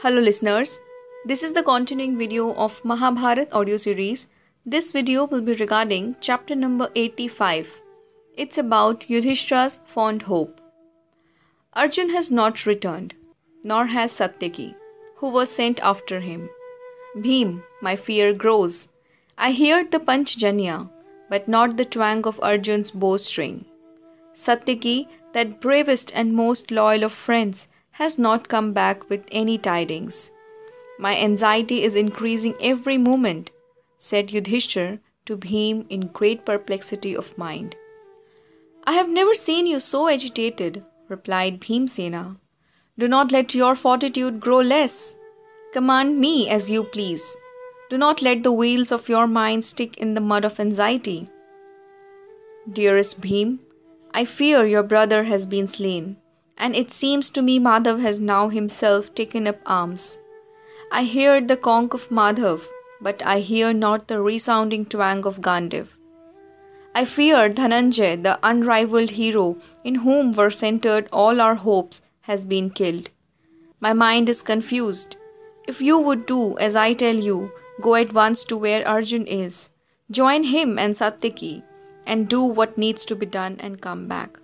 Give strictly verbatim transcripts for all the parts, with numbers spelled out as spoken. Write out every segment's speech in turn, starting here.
Hello listeners, this is the continuing video of Mahabharat audio series. This video will be regarding chapter number eighty-five. It's about Yudhishthira's fond hope. Arjun has not returned, nor has Satyaki, who was sent after him. Bhim, my fear grows. I hear the Panchjanya, but not the twang of Arjun's bowstring. Satyaki, that bravest and most loyal of friends, has not come back with any tidings. My anxiety is increasing every moment, said Yudhishthir to Bhim in great perplexity of mind. I have never seen you so agitated, replied Bhimsena. Do not let your fortitude grow less. Command me as you please. Do not let the wheels of your mind stick in the mud of anxiety. Dearest Bhim, I fear your brother has been slain, and it seems to me Madhav has now himself taken up arms. I hear the conch of Madhav, but I hear not the resounding twang of Gandiv. I fear Dhananjay, the unrivaled hero in whom were centered all our hopes, has been killed. My mind is confused. If you would do as I tell you, go at once to where Arjun is. Join him and Satyaki, and do what needs to be done and come back.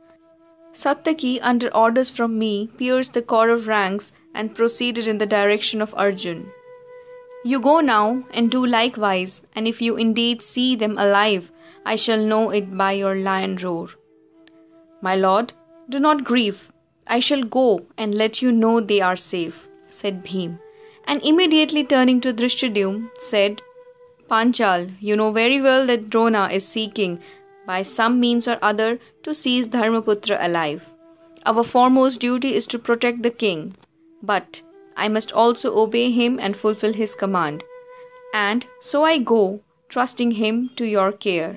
Satyaki, under orders from me, pierced the Kaurav ranks and proceeded in the direction of Arjun. You go now and do likewise, and if you indeed see them alive, I shall know it by your lion roar. My lord, do not grieve. I shall go and let you know they are safe, said Bhim, and immediately turning to Drishtadyumna, said, Panchal, you know very well that Drona is seeking, by some means or other, to seize Dharmaputra alive. Our foremost duty is to protect the king, but I must also obey him and fulfill his command. And so I go, trusting him to your care.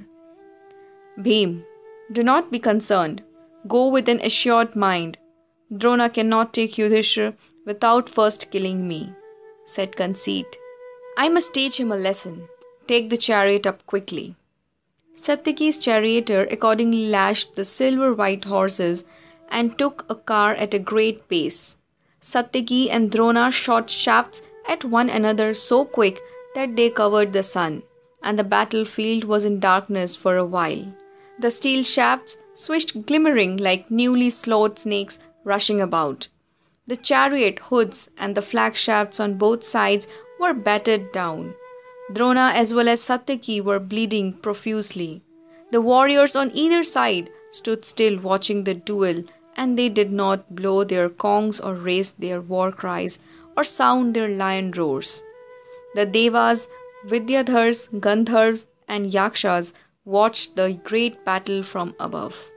Bhim, do not be concerned. Go with an assured mind. Drona cannot take Yudhishthira without first killing me, said Conceit. I must teach him a lesson. Take the chariot up quickly. Satyaki's charioteer accordingly lashed the silver-white horses and took a car at a great pace. Satyaki and Drona shot shafts at one another so quick that they covered the sun, and the battlefield was in darkness for a while. The steel shafts swished glimmering like newly slaughtered snakes rushing about. The chariot hoods and the flag shafts on both sides were battered down. Drona as well as Satyaki were bleeding profusely. The warriors on either side stood still watching the duel, and they did not blow their conchs or raise their war cries or sound their lion roars. The Devas, Vidyadhars, Gandharvas and Yakshas watched the great battle from above.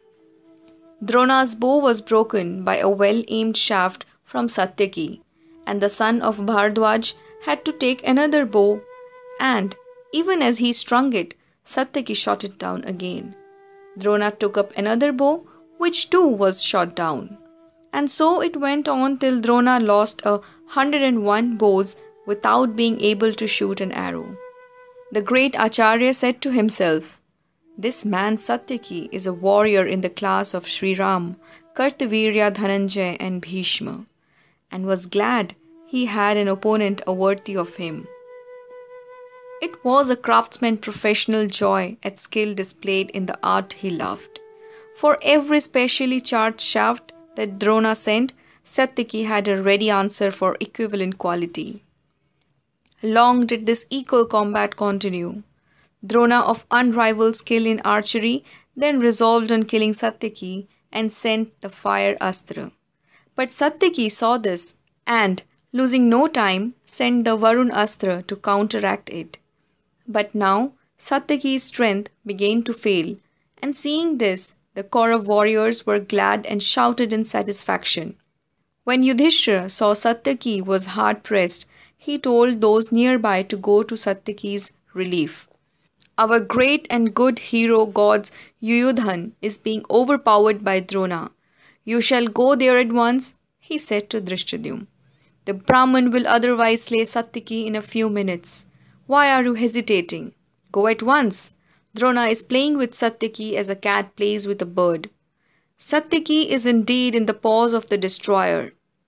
Drona's bow was broken by a well-aimed shaft from Satyaki, and the son of Bhardwaj had to take another bow, and even as he strung it, Satyaki shot it down again. Drona took up another bow, which too was shot down. And so it went on till Drona lost a hundred and one bows without being able to shoot an arrow. The great Acharya said to himself, This man Satyaki is a warrior in the class of Sri Ram, Kartavirya, Dhananjay and Bhishma, and was glad he had an opponent worthy of him. It was a craftsman's professional joy at skill displayed in the art he loved. For every specially charged shaft that Drona sent, Satyaki had a ready answer for equivalent quality. Long did this equal combat continue. Drona, of unrivaled skill in archery, then resolved on killing Satyaki and sent the fire astra. But Satyaki saw this and, losing no time, sent the Varun astra to counteract it. But now Satyaki's strength began to fail, and seeing this, the Kaurav warriors were glad and shouted in satisfaction. When Yudhishthira saw Satyaki was hard-pressed, he told those nearby to go to Satyaki's relief. Our great and good hero god's Yuyudhan is being overpowered by Drona. You shall go there at once, he said to Drishtadyumna. The Brahman will otherwise slay Satyaki in a few minutes. Why are you hesitating? Go at once. Drona is playing with Satyaki as a cat plays with a bird. Satyaki is indeed in the paws of the destroyer.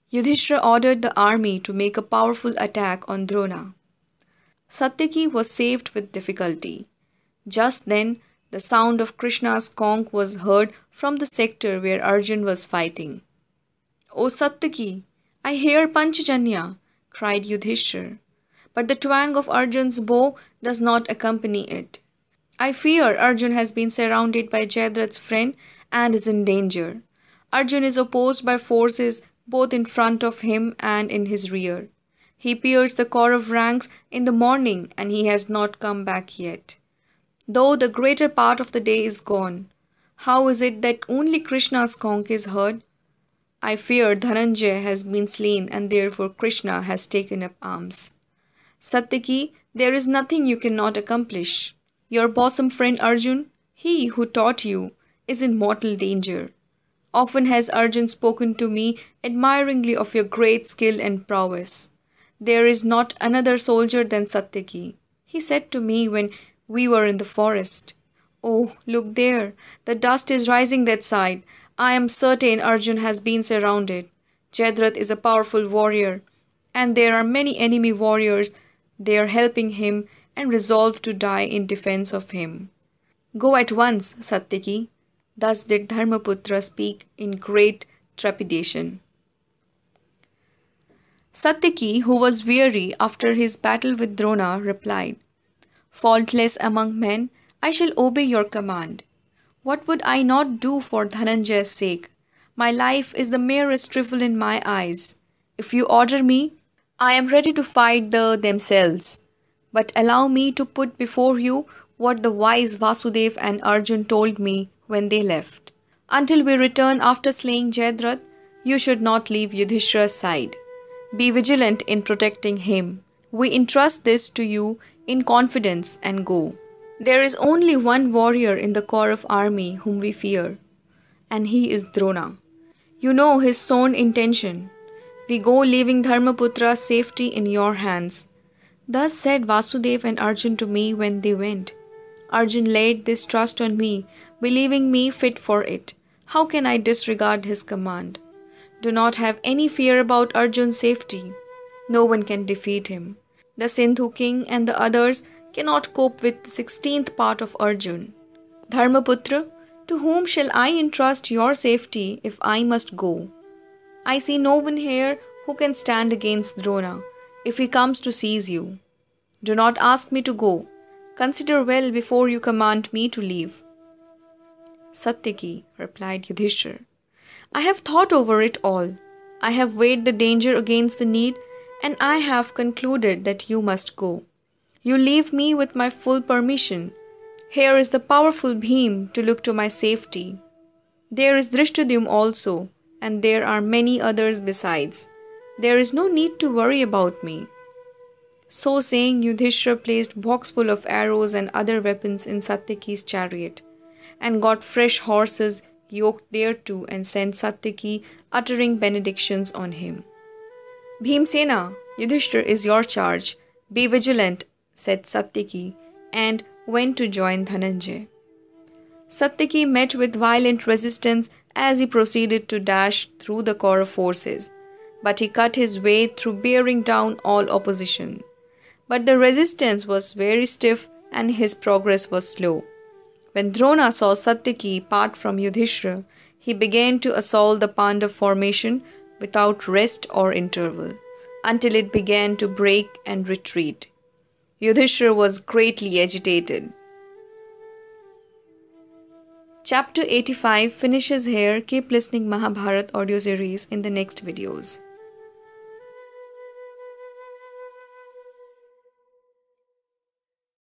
Yudhishthira ordered the army to make a powerful attack on Drona. Satyaki was saved with difficulty. Just then, the sound of Krishna's conch was heard from the sector where Arjun was fighting. "O Satyaki, I hear Panchajanya," cried Yudhishthira, but the twang of Arjun's bow does not accompany it. "I fear Arjun has been surrounded by Jayadratha's friend and is in danger. Arjun is opposed by forces both in front of him and in his rear. He pierced the Kaurav ranks in the morning and he has not come back yet. Though the greater part of the day is gone, how is it that only Krishna's conch is heard? I fear Dhananjay has been slain and therefore Krishna has taken up arms. Satyaki, there is nothing you cannot accomplish. Your bosom friend Arjun, he who taught you, is in mortal danger. Often has Arjun spoken to me admiringly of your great skill and prowess. There is not another soldier than Satyaki, he said to me when we were in the forest. Oh, look there, the dust is rising that side. I am certain Arjun has been surrounded. Jayadrath is a powerful warrior, and there are many enemy warriors there helping him and resolved to die in defense of him. Go at once, Satyaki." Thus did Dharmaputra speak in great trepidation. Satyaki, who was weary after his battle with Drona, replied, "Faultless among men, I shall obey your command. What would I not do for Dhananjay's sake? My life is the merest trifle in my eyes. If you order me, I am ready to fight the themselves. But allow me to put before you what the wise Vasudev and Arjun told me when they left. Until we return after slaying Jayadrath, you should not leave Yudhishthira's side. Be vigilant in protecting him. We entrust this to you in confidence and go. There is only one warrior in the Kaurav army whom we fear, and he is Drona. You know his sworn intention. We go leaving Dharmaputra's safety in your hands." Thus said Vasudev and Arjun to me when they went. Arjun laid this trust on me, believing me fit for it. How can I disregard his command? Do not have any fear about Arjun's safety. No one can defeat him. The Sindhu king and the others cannot cope with the sixteenth part of Arjun. Dharmaputra, to whom shall I entrust your safety if I must go? I see no one here who can stand against Drona if he comes to seize you. Do not ask me to go. Consider well before you command me to leave." "Satyaki," replied Yudhishthira, "I have thought over it all. I have weighed the danger against the need, and I have concluded that you must go. You leave me with my full permission. Here is the powerful Bhim to look to my safety. There is Drishtadyumna also, and there are many others besides. There is no need to worry about me." So saying, Yudhishthira placed box full of arrows and other weapons in Satyaki's chariot, and got fresh horses yoked thereto and sent Satyaki uttering benedictions on him. "Bhimsena, Yudhishthira is your charge. Be vigilant," said Satyaki, and went to join Dhananjay. Satyaki met with violent resistance as he proceeded to dash through the Kaurav forces, but he cut his way through, bearing down all opposition. But the resistance was very stiff and his progress was slow. When Drona saw Satyaki part from Yudhishthira, he began to assault the Pandav formation without rest or interval, until it began to break and retreat. Yudhishthira was greatly agitated. Chapter eighty-five finishes here. Keep listening Mahabharat audio series in the next videos.